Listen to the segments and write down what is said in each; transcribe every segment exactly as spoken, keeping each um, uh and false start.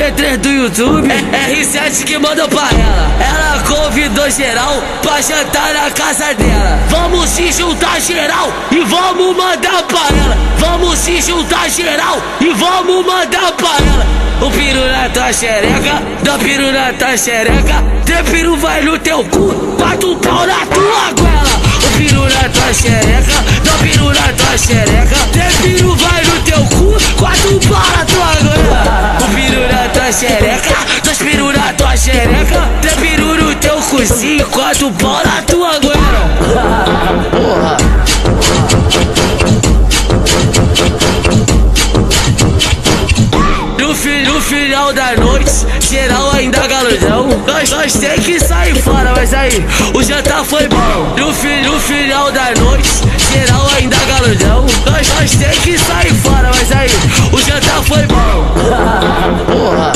G três do YouTube, é R sete que mandou pra ela. Ela convidou geral pra jantar na casa dela. Vamos se juntar geral e vamos mandar pra ela. Vamos se juntar geral e vamos mandar pra ela. O piru na tua xereca, dá piru na tua xereca. Três piru vai no teu cu, quatro pau na tua goela. O piru na tua xereca, dá piru na tua xereca. Três piru vai no teu cu, quatro pau na tua goela. O piru na tua xereca, dois piru na tua xereca. Três piru no teu cozinho, quatro pau na tua goela. Porra. No final da noite, geral ainda galudão. Nós, nós tem que sair fora, mas aí o jantar foi bom. No, fi, no final da noite, geral ainda galudão. Nós, nós tem que sair fora, mas aí o jantar foi bom. Porra.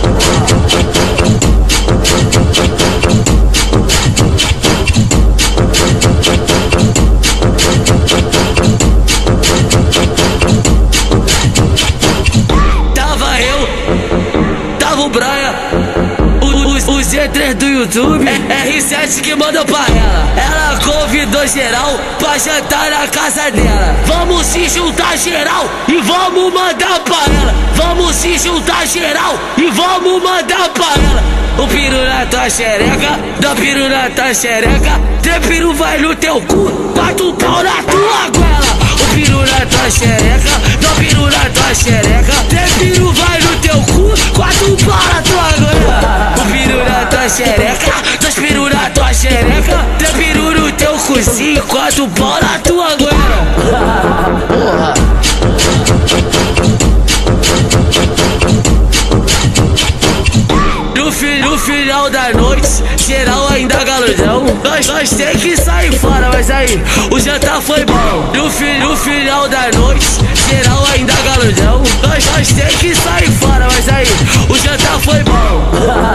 O Braia, o, o, o G três do YouTube, é R sete que mandou pra ela. Ela convidou geral pra jantar na casa dela. Vamos se juntar geral e vamos mandar pra ela. Vamos se juntar geral e vamos mandar pra ela. O piru na tua xereca, dá piru na tua xereca. Três piru vai no teu cu, quatro pau na tua goela. O piru na tua xereca, dá piru na tua xereca. Três piru vai no teu cu, quatro pau na tua goela. O piru na tua xereca, dois piru na tua xereca. Três piru no teu cozinho, quatro pau na tua goela. Porra. No, fi, no final da noite, geral ainda galudão. Nós, nós tem que sair fora, mas aí o jantar foi bom. No, fi, no final da noite, geral ainda galudão. Nós, nós tem que sair fora, mas aí o jantar foi bom.